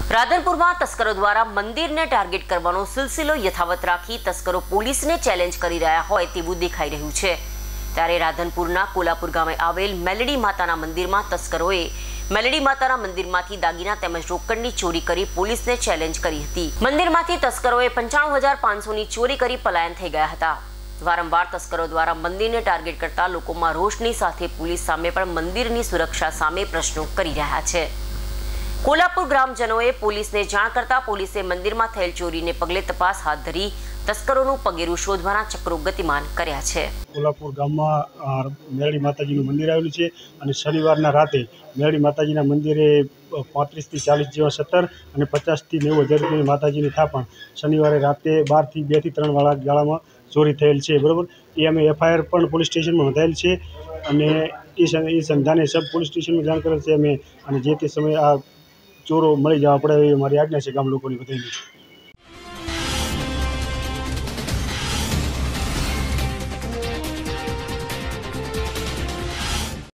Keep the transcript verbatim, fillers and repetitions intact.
રાધનપુરમાં તસ્કરો દ્વારા મંદિરને ટાર્ગેટ કરવાનો સિલસિલો યથાવત રાખી તસ્કરો પોલીસને ચેલેન્જ કરી રહ્યા હોય તેવું દેખાઈ રહ્યું છે। ત્યારે રાધનપુરના કોલાપુર ગામે આવેલ મેલડી માતાના મંદિરમાં તસ્કરોએ મેલડી માતાના મંદિરમાંથી દાગીના તેમજ રોકડની ચોરી કરી પોલીસને ચેલેન્જ કરી હતી। મંદિરમાંથી તસ્કરોએ પંચાણું હજાર પાંચસોની ચોરી કરી પલાયન થઈ ગયા હતા। વારંવાર તસ્કરો દ્વારા મંદિરને ટાર્ગેટ કરતા લોકોમાં રોષની સાથે પોલીસ સામે પણ મંદિરની સુરક્ષા સામે પ્રશ્નો કરી રહ્યા છે। કોલાપુર ગ્રામજનોએ પોલીસને જાણ કરતા પોલીસે મંદિરમાં થયેલ ચોરીને પગલે તપાસ હાથ ધરી તસ્કરોનું પગેરું શોધવાના ચક્રો ગતિમાન કર્યા છે। કોલાપુર ગામમાં મેલડી માતાજીનું મંદિર આવેલું છે અને શનિવારના રાતે મેલડી માતાજીના મંદિરે પાંત્રીસથી ચાલીસ જેવા સત્તર અને પચાસથી નેવું હજાર રૂપિયાની માતાજીની થાપણ શનિવારે રાતે બારથી બેથી ત્રણ વાળા ગાળામાં ચોરી થયેલ છે। બરાબર, એ અમે એફઆઈઆર પણ પોલીસ સ્ટેશનમાં નોંધાયેલ છે અને એ સંધાને સબ પોલીસ સ્ટેશનમાં જાણ કરેલ છે અમે, અને જે તે સમયે આ ચોરો મળી જવા પડે એવી મારી આજ્ઞા છે ગામ લોકોની બધાની।